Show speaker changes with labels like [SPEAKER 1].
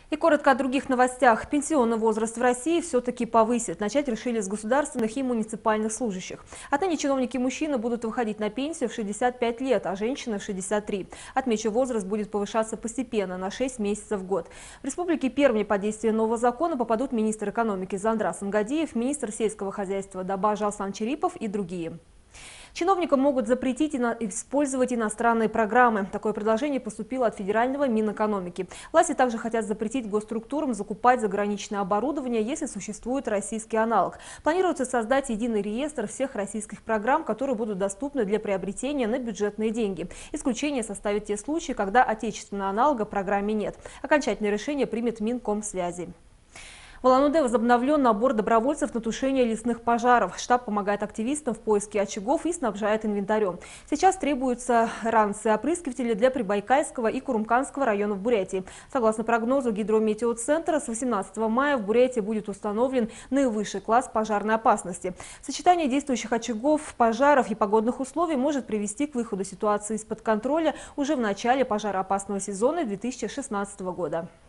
[SPEAKER 1] И коротко о других новостях. Пенсионный возраст в России все-таки повысит. Начать решили с государственных и муниципальных служащих. Отныне чиновники-мужчины будут выходить на пенсию в 65 лет, а женщины в 63. Отмечу, возраст будет повышаться постепенно, на 6 месяцев в год. В Республике Пермь под действие нового закона попадут министр экономики Зандрас Ангадиев, министр сельского хозяйства Дабажа Алсан Черипов и другие. Чиновникам могут запретить использовать иностранные программы. Такое предложение поступило от федерального Минэкономики. Власти также хотят запретить госструктурам закупать заграничное оборудование, если существует российский аналог. Планируется создать единый реестр всех российских программ, которые будут доступны для приобретения на бюджетные деньги. Исключение составят те случаи, когда отечественного аналога программе нет. Окончательное решение примет Минкомсвязи. В Улан-Удэ возобновлен набор добровольцев на тушение лесных пожаров. Штаб помогает активистам в поиске очагов и снабжает инвентарем. Сейчас требуются ранцы-опрыскиватели для Прибайкальского и Курумканского районов Бурятии. Согласно прогнозу Гидрометеоцентра, с 18 мая в Бурятии будет установлен наивысший класс пожарной опасности. Сочетание действующих очагов, пожаров и погодных условий может привести к выходу ситуации из-под контроля уже в начале пожароопасного сезона 2016 года.